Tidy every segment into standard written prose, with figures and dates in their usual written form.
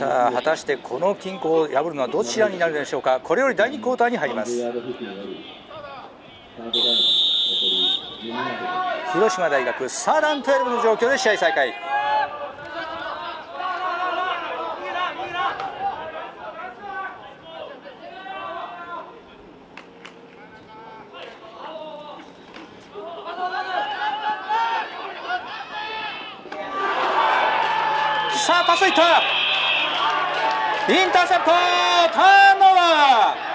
さあ果たしてこの均衡を破るのはどちらになるでしょうか。これより第2クォーターに入ります。広島大学サーダン12の状況で試合再開。さあパスいった、インターセプト、ターンオーバー。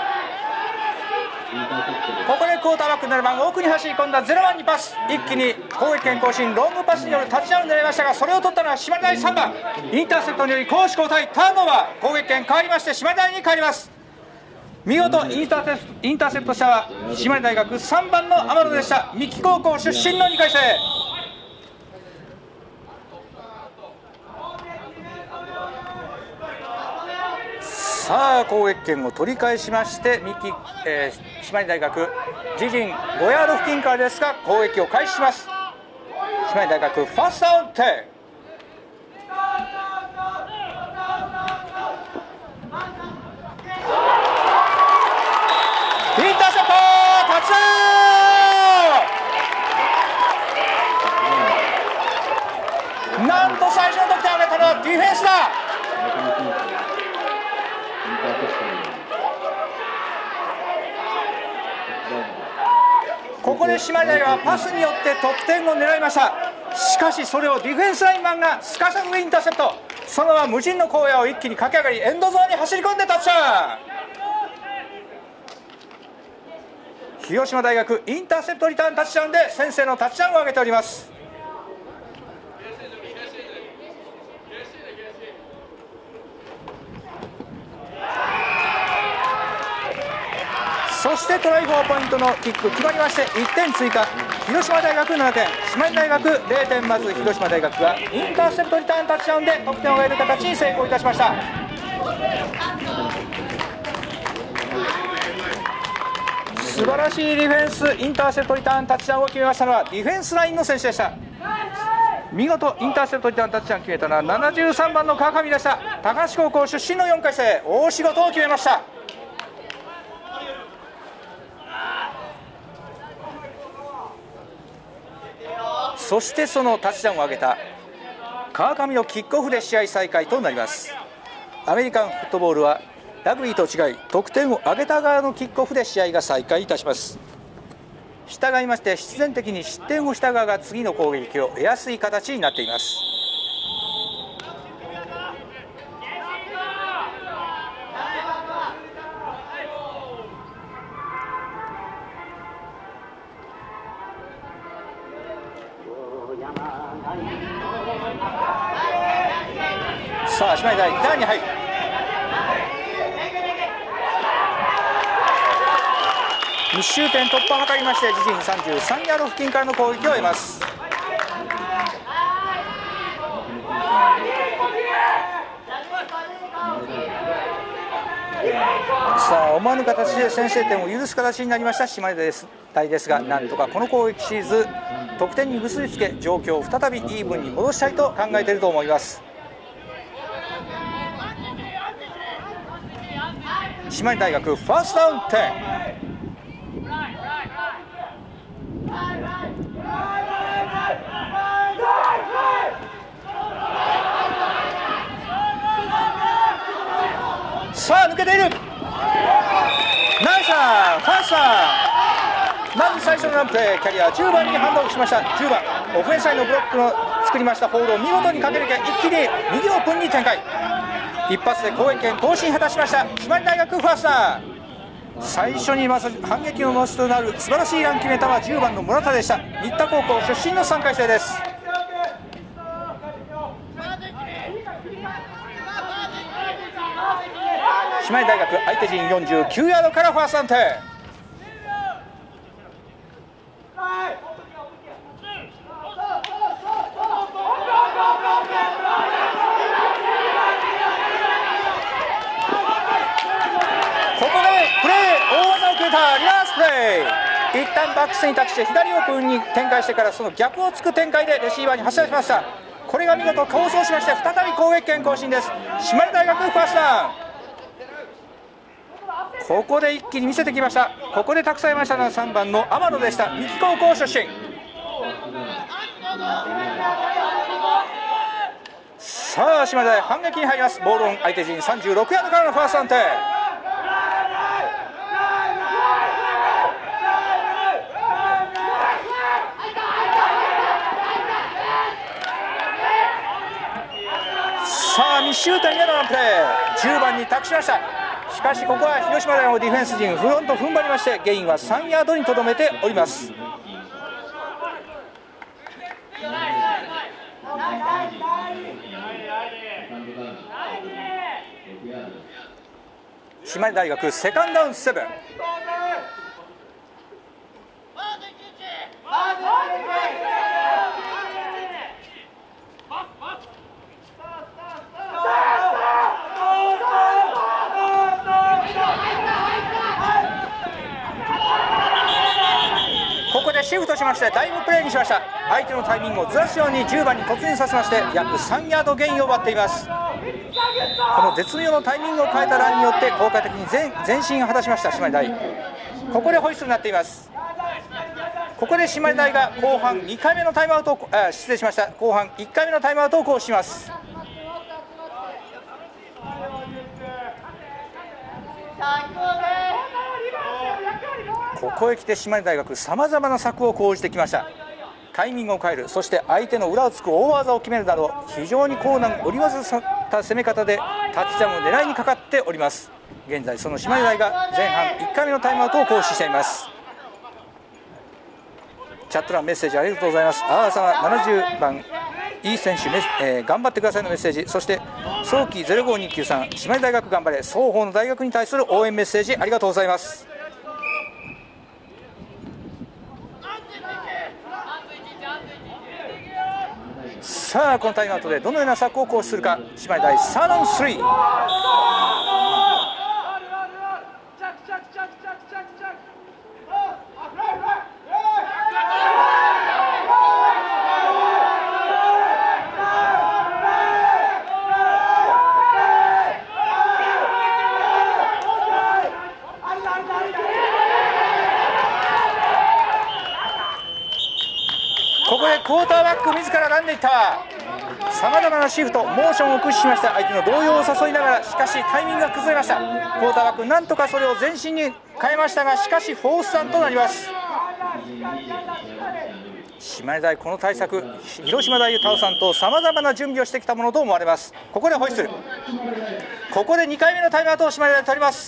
ここでクォーターバック7番奥に走り込んだ0番にパス、一気に攻撃権更新、ロングパスによるタッチダウンを狙いましたが、それを取ったのは島根大3番、インターセプトにより攻守交代、ターンオーバー、攻撃権変わりまして島根大に変わります。見事インターセプトしたのは島根大学3番の天野でした。三木高校出身の2回生。さあ攻撃権を取り返しまして島根大学自陣5ヤード付近からですが攻撃を開始します。島根大学ファーストダウン10。インターセプト、タッチダウン。なんと最初の得点を挙げたのはディフェンスだ。ここで島根大はパスによって得点を狙いました。しかしそれをディフェンスラインマンがすかさずインターセプト、そのまま無人の荒野を一気に駆け上がりエンドゾーンに走り込んでタッチダウン。広島大学インターセプトリターンタッチダウンで先制のタッチダウンを挙げております。そしてトライ4ポイントのキック決まりまして1点追加、広島大学7点、島根大学0点。まず広島大学がインターセプトリターンタッチダウンで得点を得る形に成功いたしました。素晴らしいディフェンス、インターセプトリターンタッチダウンを決めましたのはディフェンスラインの選手でした。見事インターセプトリターンタッチダウンを決めたのは73番の川上でした。高橋高校出身の4回生、大仕事を決めました。そしてそのタッチダウンを挙げた川上のキックオフで試合再開となります。アメリカンフットボールはラグビーと違い得点を挙げた側のキックオフで試合が再開いたします。従いまして必然的に失点をした側が次の攻撃を得やすい形になっています。さあ島根大ターンに入る。密集点突破を図りまして自陣33ヤード付近からの攻撃を得ます。さあ思わぬ形で先制点を許す形になりました島根大ですが、なんとかこの攻撃シリーズ得点に結びつけ状況を再びイーブンに戻したいと考えていると思います。島根大学ファーストダウン10。さあ抜けている、ナイスランファーストダウン。まず最初のランプレーキャリア10番にハンドオフしました。10番オフェンスサイドのブロックの作りましたホールを見事に駆け抜け一気に右オープンに展開、一発で攻撃権更新果たしました島根大学ファーストダウン。最初にまず反撃のノースとなる素晴らしいラン決めたのは10番の村田でした。新田高校出身の3回生です。島根大学相手陣49ヤードからファーストダウン10。ここでプレー大技を決めたリバースプレー、一旦バックスに立ちして左オープンに展開してからその逆をつく展開でレシーバーに走らせました。 これが見事構想しまして、再び攻撃権更新です。島根大学ファーストダウン。ここで一気に見せてきました。ここでたくさんいましたのは3番の天野でした。三木高校出身。さあ島根大反撃に入ります。ボールオン、相手陣36ヤードからのファースト安定。さあ密集点へのプレー、10番に託しました。しかしここは広島大のディフェンス陣フロント踏ん張りまして、ゲインは3ヤードにとどめております。島根大学セカンドダウン7。ここでシフトしましてダイブプレーにしました。相手のタイミングをずらすように10番に突入させまして、約3ヤードゲインを奪っています。この絶妙のタイミングを変えたランによって効果的に前進を果たしました島根大。ここでホイッスルになっています。ここで島根大が後半2回目のタイムアウトを失礼しました、後半1回目のタイムアウトを行使します。ここへ来て島根大学さまざまな策を講じてきました。タイミングを変える、そして相手の裏をつく大技を決めるなど、非常に高難織り交ぜた攻め方でタッチダウンを狙いにかかっております。現在その島根大が前半1回目のタイムアウトを行使しています。チャット欄メッセージありがとうございます。あーさんは70番いい選手、頑張ってくださいのメッセージ、そして早期05293島根大学頑張れ、双方の大学に対する応援メッセージありがとうございます。さあこのタイムアウトでどのような策を講使するか。島根大サードダウン3。ここでクォーターバック自らランでいった。さまざまなシフトモーションを駆使しました。相手の動揺を誘いながら、しかしタイミングが崩れました。クォーターバックなんとかそれを前進に変えましたが、しかしフォースダウンとなります。島根大この対策、広島大を倒さんとさまざまな準備をしてきたものと思われます。ここでホイッスル、ここで2回目のタイムアウトを島根大取ります。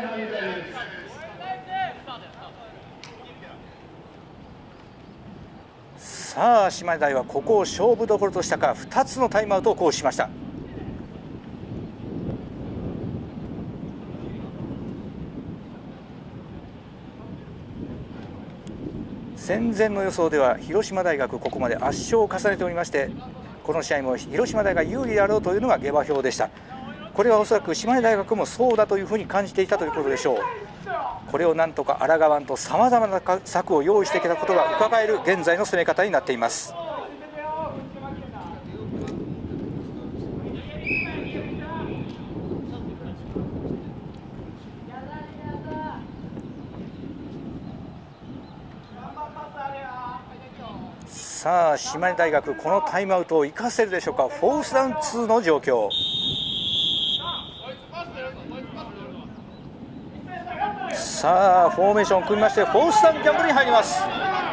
さあ島根大はここを勝負どころとしたか、2つのタイムアウトを行使しました。戦前の予想では広島大学ここまで圧勝を重ねておりまして、この試合も広島大が有利であろうというのが下馬評でした。これはおそらく島根大学もそうだというふうに感じていたということでしょう。これをなんとか抗わんとさまざまな策を用意してきたことが伺える現在の攻め方になっています。さあ島根大学このタイムアウトを生かせるでしょうか。フォースダウン2の状況。さあフォーメーションを組みましてフォースダウンギャンブルに入ります。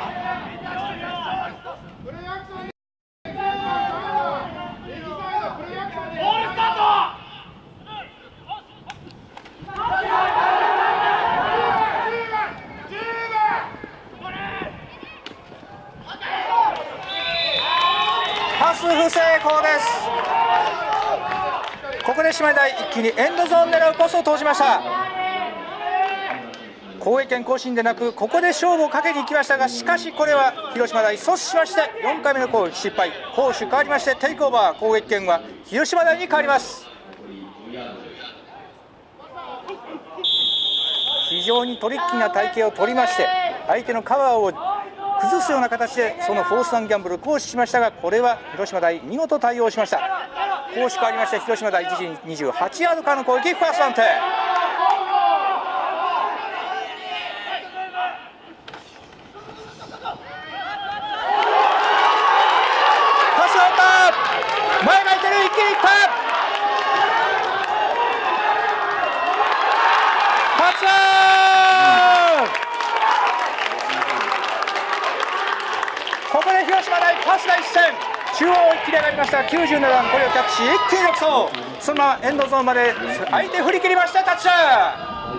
パス不成功です。ここで島根大一気にエンドゾーン狙うパスを投じました。攻撃権更新でなく、ここで勝負をかけに行きましたが、しかしこれは広島大阻止しまして、4回目の攻撃失敗。攻守変わりましてテイクオーバー、攻撃権は広島大に変わります。非常にトリッキーな体型を取りまして、相手のカバーを崩すような形でそのフォースダウンギャンブルを行使しましたが、これは広島大見事対応しました。攻守変わりまして広島大自陣28ヤードからの攻撃、ファーストダウン。パスアウト、前が空いてる、一気にいった。タッチダウン。ここで広島大パスが一戦、中央一気に上がりました。97番これをキャッチし一気に独走、そのままエンドゾーンまで相手振り切りました。タッチダ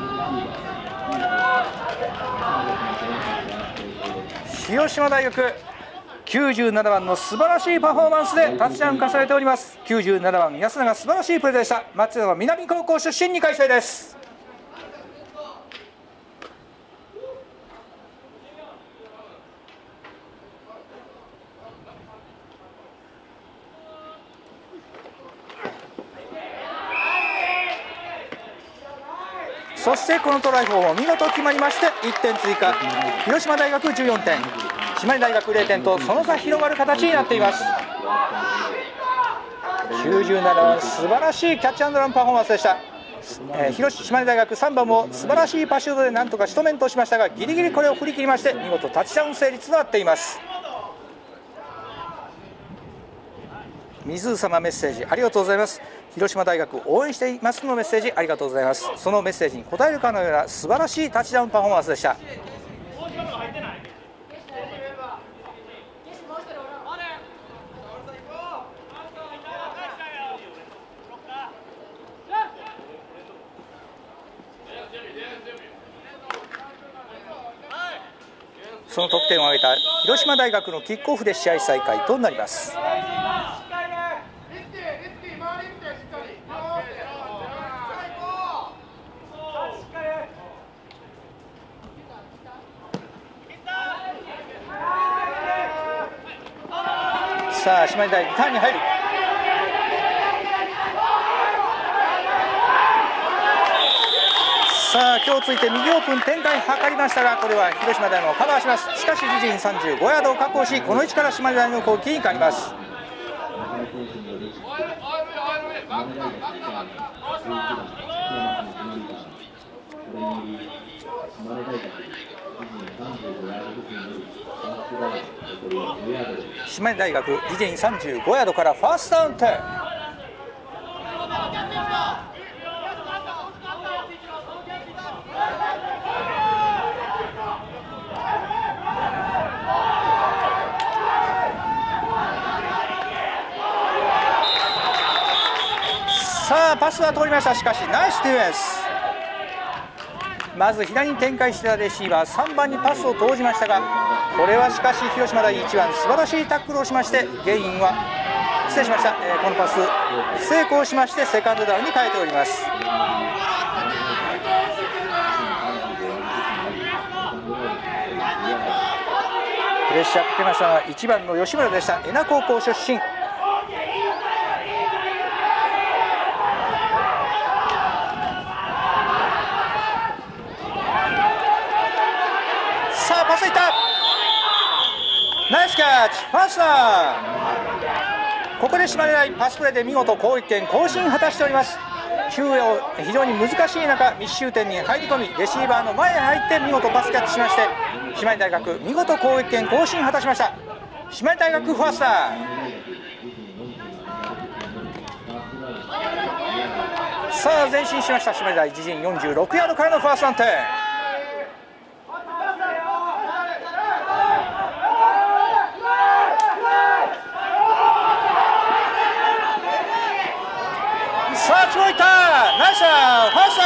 ウン。広島大学97番の素晴らしいパフォーマンスでタッチダウン化されております。97番安永、素晴らしいプレーでした。松山南高校出身2回生です。そしてこのトライ方法見事決まりまして1点追加、広島大学14点、島根大学0点とその差広がる形になっています。97番素晴らしいキャッチアンドランパフォーマンスでした。島根大学3番も素晴らしいパシュートでなんとか仕留めんとしましたが、ギリギリこれを振り切りまして見事タッチダウン成立となっています。水様メッセージありがとうございます。広島大学応援していますのメッセージありがとうございます。そのメッセージに応えるかのような素晴らしいタッチダウンパフォーマンスでした。その得点を挙げた広島大学のキックオフで試合再開となります。さあ島根大リターンに入る。さあ今日ついて右オープン展開図りましたが、これは広島大もカバーします。しかし自陣35ヤードを確保し、この位置から島根大の攻撃に変わります。島根大学自陣35ヤードからファーストダウン。さあパスは通りました。しかしナイスディフェンス。まず左に展開したレシーバー3番にパスを投じましたが、これはしかし広島大1番素晴らしいタックルをしまして、ゲインは失礼しました、このパス不成功しましてセカンドダウンに変えております。プレッシャーかけましたのは1番の吉村でした。江名高校出身。さあパスいった、ナイスキャッチ、ファーストダウン。ここで島根大パスプレーで見事攻撃権更新果たしております。中央非常に難しい中密集点に入り込み、レシーバーの前へ入って見事パスキャッチしまして、島根大学見事攻撃権更新果たしました。島根大学ファーストダウン。さあ前進しました。島根大自陣46ヤードからのファーストダウン。さあ超いった、ナイスファースト。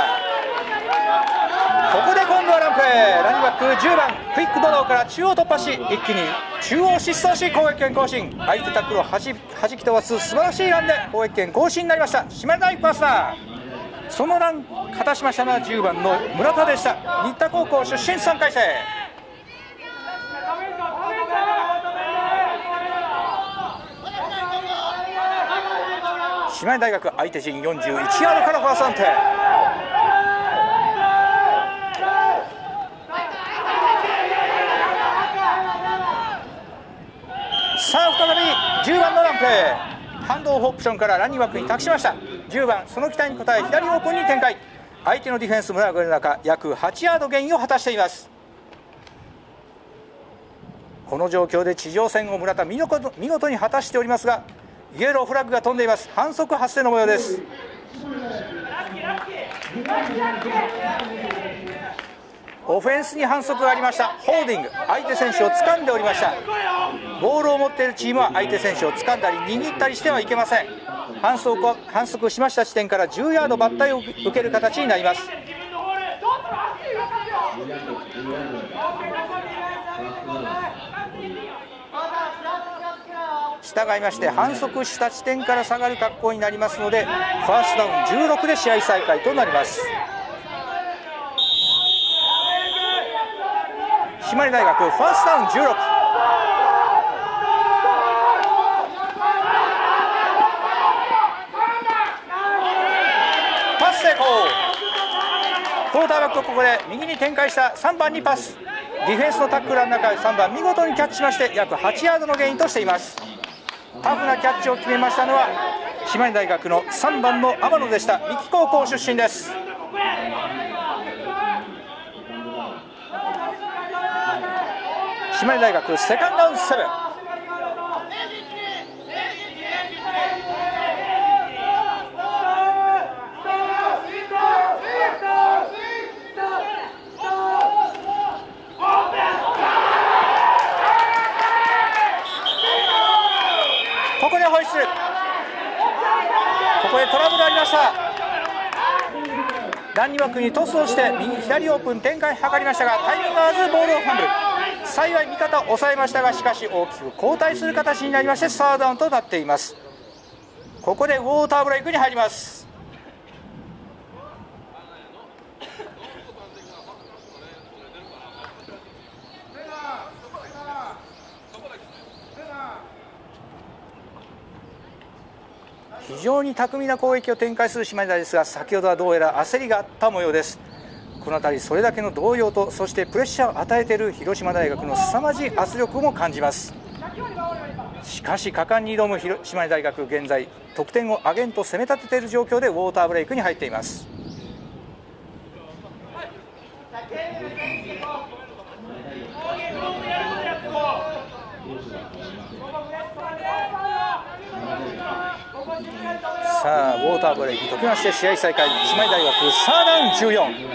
ここで今度はランプレー、ランニングバック10番クイックドローから中央突破し、一気に中央疾走し攻撃権更新、相手タックルをはじき飛ばす素晴らしいランで攻撃権更新になりました。島根大ファーストダウン。そのラン果たしましたのは10番の村田でした。新田高校出身3回生。島根大学相手陣41ヤードからファーストダウン。 さあ再び10番のランプレー、ハンドオフオプションからランニングバックに託しました。10番その期待に応え左オープンに展開、相手のディフェンス村上の中約8ヤードゲインを果たしています。この状況で地上戦を村田見事に果たしておりますが、イエローフラッグが飛んでいます。反則発生の模様です。オフェンスに反則がありました。ホールディング、相手選手を掴んでおりました。ボールを持っているチームは相手選手を掴んだり握ったりしてはいけません。反則しました地点から10ヤード抜体を受ける形になります。従いまして反則した地点から下がる格好になりますので、ファーストダウン16で試合再開となります。締まり大学ファーストダウン16。パス成功。クォーターバックはここで右に展開した3番にパス。ディフェンスのタックラーの中で3番見事にキャッチしまして約8ヤードのゲインとしています。タフなキャッチを決めましたのは島根大学の3番の天野でした。三木高校出身です。島根大学セカンドダウン7。ここでホイッスル。ここでトラブルありました。ランニングバックにトスをして右左オープン展開図りましたが、タイミング合わずボールをファンブル。幸い味方を抑えましたが、しかし大きく後退する形になりましてサードダウンとなっています。ここでウォーターブレイクに入ります。非常に巧みな攻撃を展開する島根大ですが、先ほどはどうやら焦りがあった模様です。この辺りそれだけの動揺と、そしてプレッシャーを与えている広島大学の凄まじい圧力も感じます。しかし果敢に挑む島根大学、現在得点を上げんと攻め立てている状況でウォーターブレイクに入っています。さあウォーターブレイク解きまして試合再開。島根大学サードダウン14。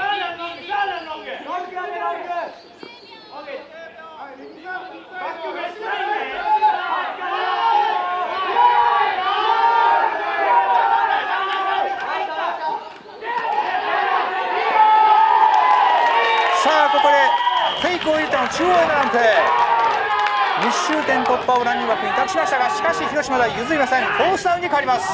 さあここでフェイクを入れたの中央へのランプレー。密集点突破をランニングバックに託しましたが、しかし広島大譲りません。フォースダウンに変わります。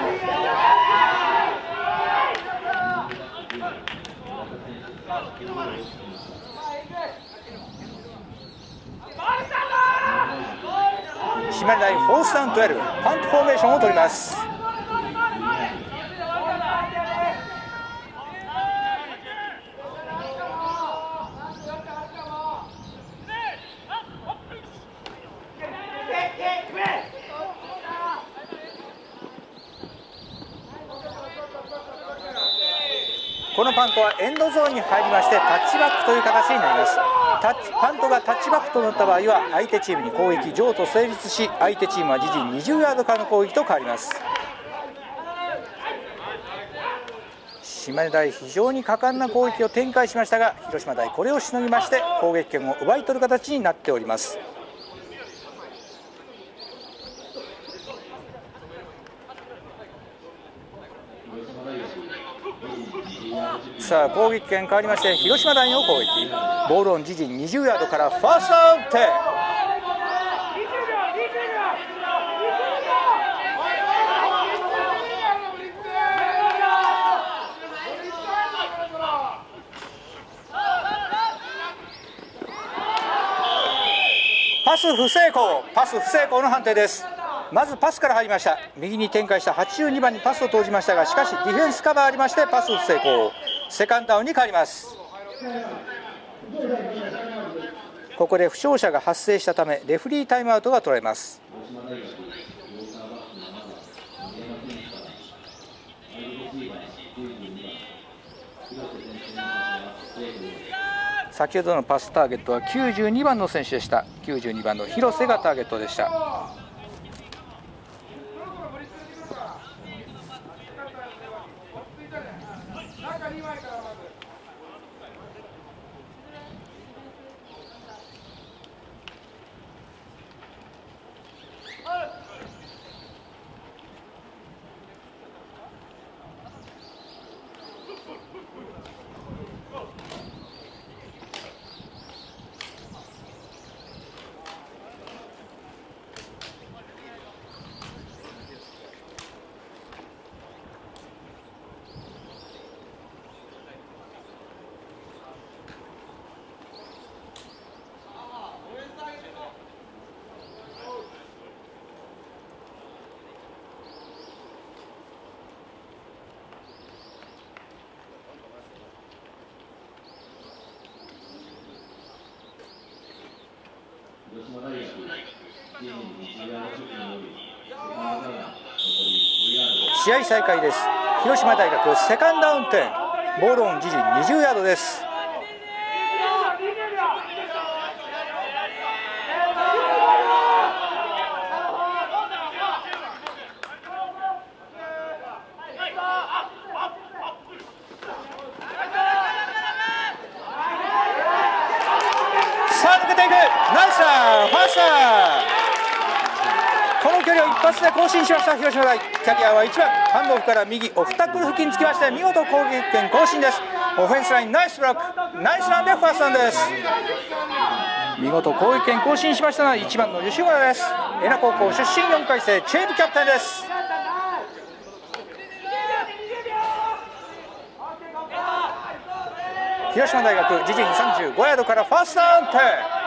島根大フォースダウン12、パントフォーメーションを取ります。このパントはエンドゾーンに入りましてタッチバックという形になります。パントがタッチバックとなった場合は相手チームに攻撃譲渡成立し、相手チームは自陣20ヤードからの攻撃と変わります。島根大非常に果敢な攻撃を展開しましたが、広島大これをしのぎまして攻撃権を奪い取る形になっております。さあ攻撃権変わりまして広島大の攻撃。ボールオン自陣20ヤードからファーストダウン10。パス不成功の判定です。まずパスから入りました。右に展開した82番にパスを投じましたが、しかしディフェンスカバーありましてパス不成功。セカンドダウンに変わります。 ここで負傷者が発生したためレフリータイムアウトが取られます。先ほどのパスターゲットは92番の選手でした。92番の広瀬がターゲットでした。試合再開です。広島大学セカンドダウン10、ボールオン自陣20ヤードです。さあ抜けていく、ナイスラン、ファーストラン。この距離を一発で更新しました広島大。キャリアは1番、ハンドオフから右オフタックル付近つきまして見事攻撃権更新です。オフェンスラインナイスブロック、ナイスランでファーストランです。見事攻撃権更新しましたのは1番の吉村です。恵那高校出身4回生、チームキャプテンです。広島大学自陣35ヤードからファーストダウン10。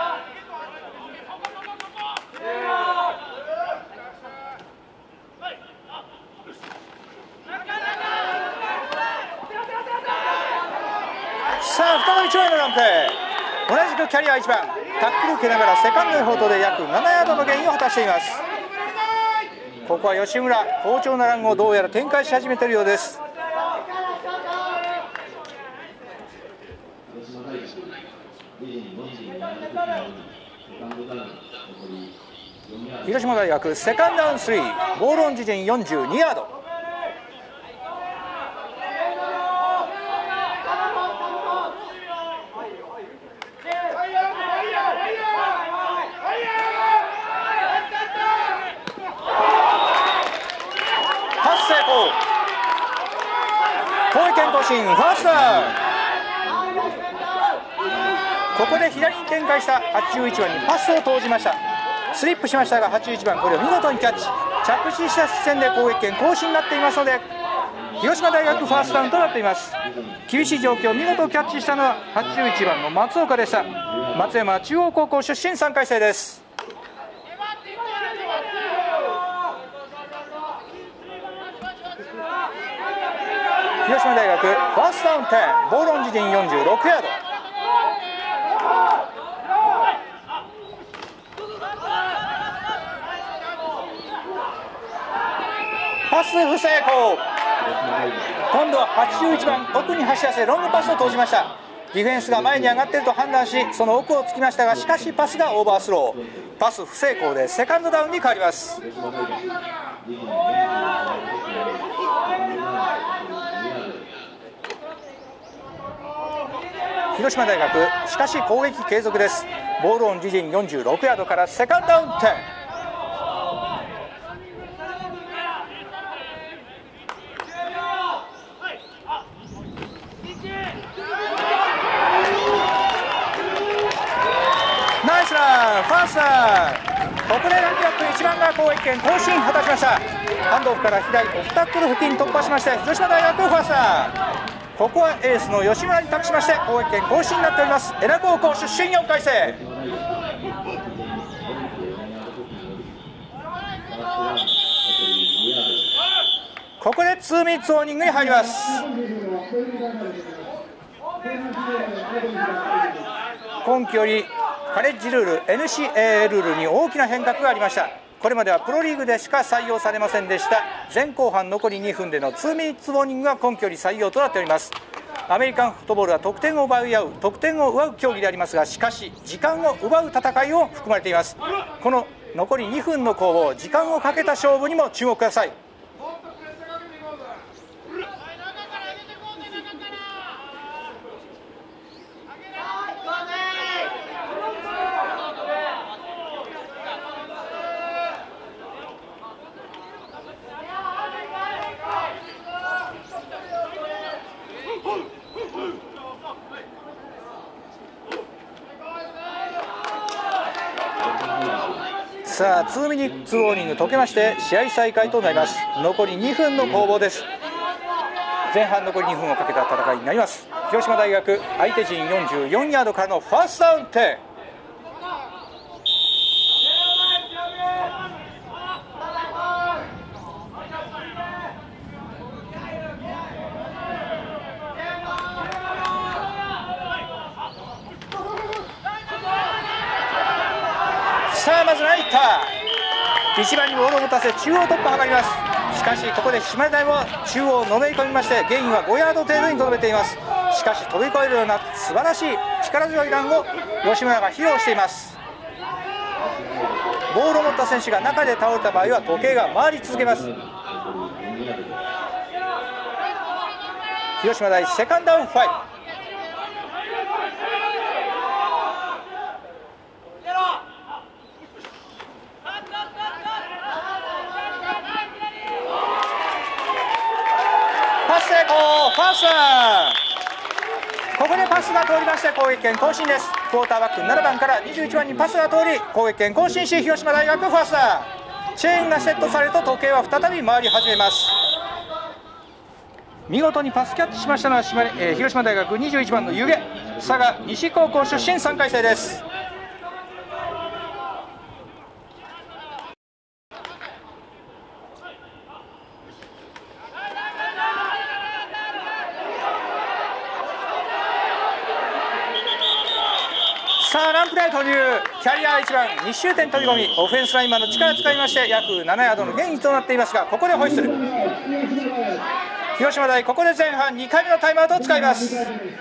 さあ再び長へのランプ、同じくキャリア1番、タックル受けながらセカンドへフォートで約7ヤードのゲインを果たしています。ここは吉村、好調なランをどうやら展開し始めているようです。広島大学セカンドダウン3、ボールオン自陣42ヤード。パス成功、攻撃権更新、ファーストダウン。ここで左に展開した81番にパスを投じました。スリップしましたが81番これを見事にキャッチ、着地した視線で攻撃権更新になっていますので広島大学ファーストダウンとなっています。厳しい状況を見事キャッチしたのは81番の松岡でした。松山中央高校出身3回生です。広島大学ファーストダウン10、ボールオン自陣46ヤード。パス不成功。今度は81番奥に走らせロングパスを投じました。ディフェンスが前に上がっていると判断しその奥をつきましたがしかしパスがオーバースロー、パス不成功でセカンドダウンに変わります。広島大学しかし攻撃継続です。ボールオン自陣46ヤードからセカンドダウン10。ナイスラン、ファーストラン。ここでランキアップ1番が攻撃権更新果たしました。ハンドオフから左オフタックル付近突破しまして広島大学ファーストラン。ここはエースの吉村に託しまして攻撃権更新になっております。恵那高校出身4回生。ここで2ミニッツウォーニングに入ります。今季よりカレッジルール NCAA ルールに大きな変革がありました。これまではプロリーグでしか採用されませんでした。前後半残り2分での2ミニッツウォーニングが今距離採用となっております。アメリカンフットボールは得点を奪い合う競技でありますが、しかし時間を奪う戦いを含まれています。この残り2分の攻防、時間をかけた勝負にも注目ください。さあ2ミニッツウォーニング解けまして試合再開となります。残り2分の攻防です。前半残り2分をかけた戦いになります。広島大学相手陣44ヤードからのファーストダウンテン。さあまずライター1番にボールを持たせ中央突破を図ります。しかしここで島根大も中央をのめり込みまして、ゲインは5ヤード程度にとどめています。しかし飛び越えるような素晴らしい力強いランを吉村が披露しています。ボールを持った選手が中で倒れた場合は時計が回り続けます。広島大セカンドダウン5。パス成功、ファーストダウン。ここでパスが通りまして攻撃権更新です。クォーターバック7番から21番にパスが通り攻撃権更新し、広島大学ファーストダウン。チェーンがセットされると時計は再び回り始めます。見事にパスキャッチしましたのは広島大学21番の湯気、佐賀西高校出身3回生です。さあランプレー投入、キャリア1番2周点飛び込み、オフェンスラインマンの力を使いまして約7ヤードのゲインとなっていますが、ここでホイッスル。広島大ここで前半2回目のタイムアウトを使います。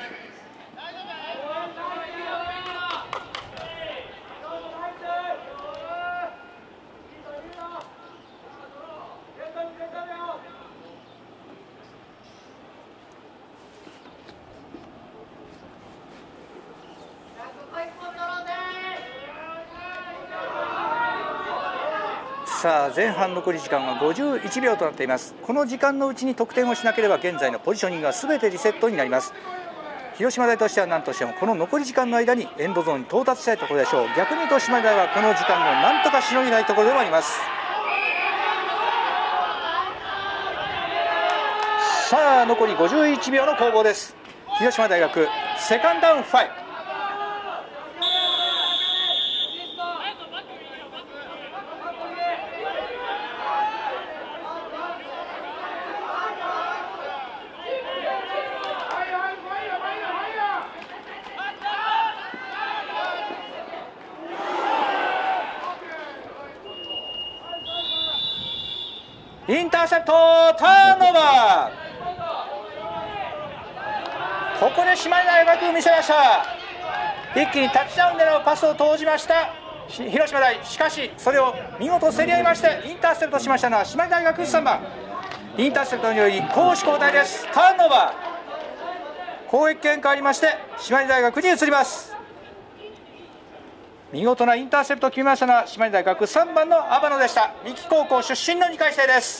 さあ前半残り時間は51秒となっています。この時間のうちに得点をしなければ現在のポジショニングが全てリセットになります。広島大としては何としてもこの残り時間の間にエンドゾーンに到達したいところでしょう。逆に言うと島根大はこの時間をなんとかしのぎたいところでもあります。さあ残り51秒の攻防です。広島大学セカンドダウン5。インターセプト、ターンオーバー。ここで島根大学見せました。一気にタッチダウンでのパスを投じました広島大。しかしそれを見事競り合いましてインターセプトしましたのは島根大学3番。インターセプトにより攻守交代です。ターンオーバー。攻撃権変わりまして島根大学に移ります。見事なインターセプトを決めましたのは島根大学3番の阿波野でした。三木高校出身の2回生です。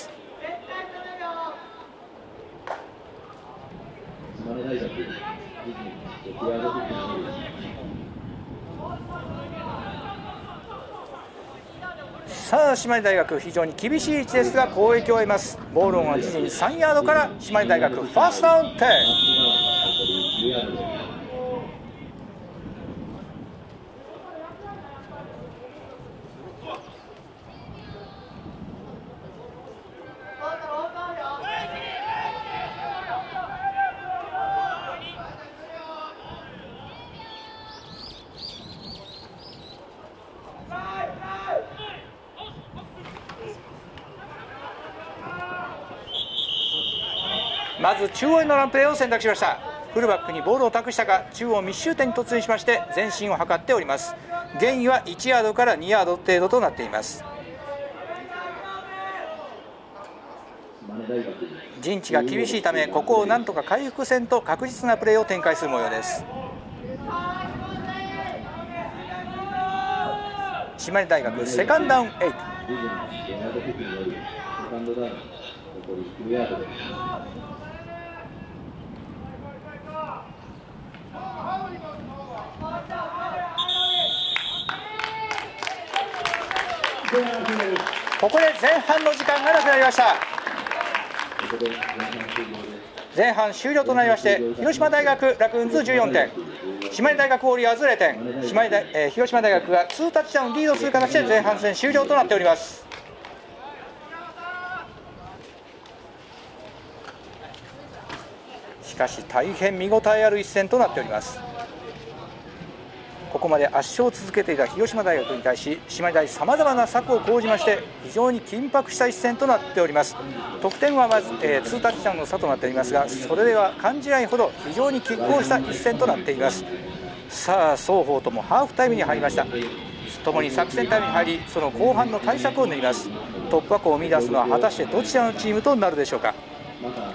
さあ島根大学非常に厳しい位置ですが攻撃を終えます。ボールオンは自陣3ヤードから島根大学ファーストダウン10。 まず中央へのランプレーを選択しました。フルバックにボールを託したが中央密集点に突入しまして前進を図っております。ゲインは1ヤードから2ヤード程度となっています。陣地が厳しいためここをなんとか回復せんと確実なプレーを展開する模様です。島根大学セカンドダウン8。ここで前半の時間がなくなりました。前半終了となりまして広島大学ラクーンズ14点、島根大学ウォリアーズ0点、広島大学が2タッチダウンリードする形で前半戦終了となっております。しかし大変見応えある一戦となっております。ここまで圧勝を続けていた広島大学に対し島根大さまざまな策を講じまして非常に緊迫した一戦となっております。得点はまず、2タッチダウンの差となっておりますがそれでは感じないほど非常に拮抗した一戦となっています。さあ双方ともハーフタイムに入りました。ともに作戦タイムに入りその後半の対策を練ります。突破口を生み出すのは果たしてどちらのチームとなるでしょうか。